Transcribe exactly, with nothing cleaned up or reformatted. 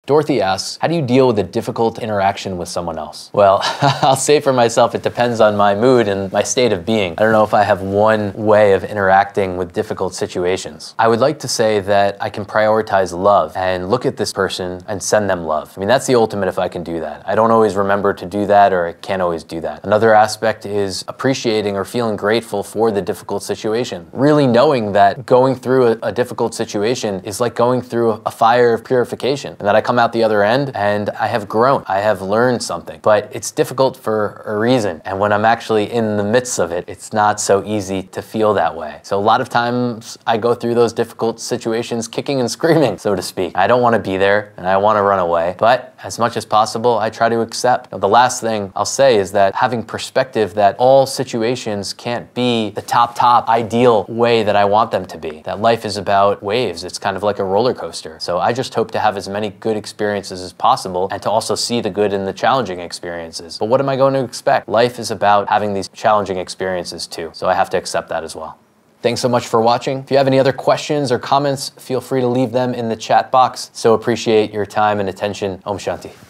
Dorothy asks, how do you deal with a difficult interaction with someone else? Well, I'll say for myself, it depends on my mood and my state of being. I don't know if I have one way of interacting with difficult situations. I would like to say that I can prioritize love and look at this person and send them love. I mean, that's the ultimate if I can do that. I don't always remember to do that, or I can't always do that. Another aspect is appreciating or feeling grateful for the difficult situation. Really knowing that going through a, a difficult situation is like going through a, a fire of purification, and that I come out the other end and I have grown, I have learned something. But it's difficult for a reason, and when I'm actually in the midst of it, it's not so easy to feel that way. So a lot of times I go through those difficult situations kicking and screaming, so to speak. I don't want to be there and I want to run away, but as much as possible, I try to accept. Now, the last thing I'll say is that having perspective that all situations can't be the top, top ideal way that I want them to be. That life is about waves. It's kind of like a roller coaster. So I just hope to have as many good experiences as possible and to also see the good in the challenging experiences. But what am I going to expect? Life is about having these challenging experiences too. So I have to accept that as well. Thanks so much for watching. If you have any other questions or comments, feel free to leave them in the chat box. So appreciate your time and attention. Om Shanti.